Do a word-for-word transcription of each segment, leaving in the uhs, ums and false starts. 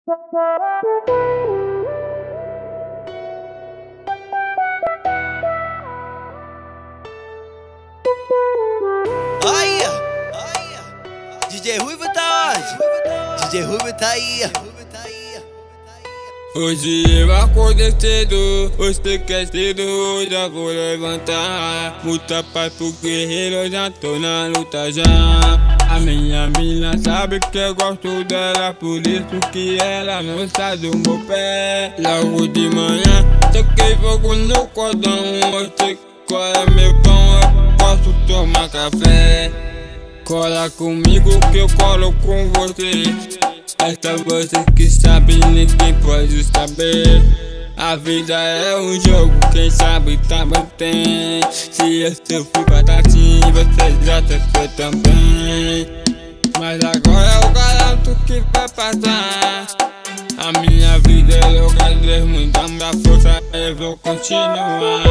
Aí, D J Ruivo tá onde? D J Ruivo tá aí. Hoje eu acordei cedo, hoje quer cedo, hoje eu vou levantar. Luta paz pro guerreiro, eu já tô na luta já. A minha mina sabe que eu gosto dela, por isso que ela não sai do meu pé. Logo de manhã, toquei fogo no cordão, hoje qual é meu pão, eu posso tomar café. Cola comigo que eu colo com você. Essa você que sabe, ninguém pode saber. A vida é um jogo, quem sabe também tem. Se eu fui batatinha, você já sofreu também. Mas agora eu garanto que vai passar. A minha vida é louca, Deus me dá muita força, eu vou continuar.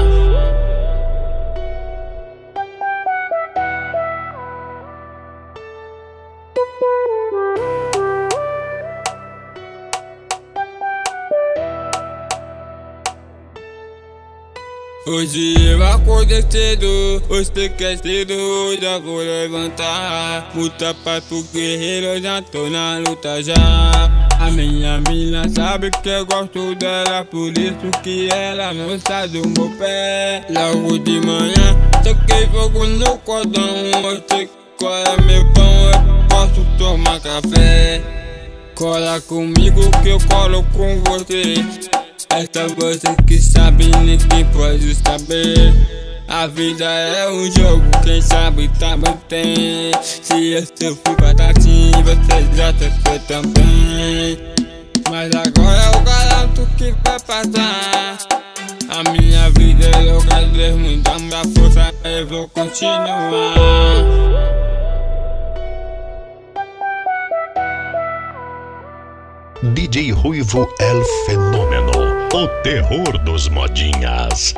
Hoje eu acordei cedo, hoje quer cedo, hoje eu vou levantar. Luta paz pro guerreiro, eu já tô na luta já. A minha mina sabe que eu gosto dela, por isso que ela não sai do meu pé. Logo de manhã, toquei fogo no cordão, hoje qual é meu pão, eu posso tomar café. Cola comigo que eu colo com você. Essa você que sabe, ninguém pode saber. A vida é um jogo, quem sabe também tem. Se eu fui batatinha, você já sofreu também. Mas agora eu garanto que vai passar. A minha vida é louca, Deus me dá muita força, eu vou continuar. D J Ruivo El Fenômeno, o terror dos modinhas.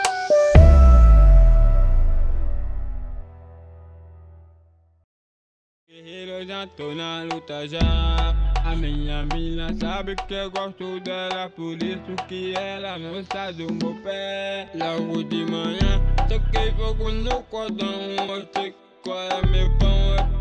Guerreiro, eu já tô na luta já. A minha mina sabe que eu gosto dela, por isso que ela não sai do meu pé. Logo de manhã, toquei fogo no cordão, hoje qual é meu pão,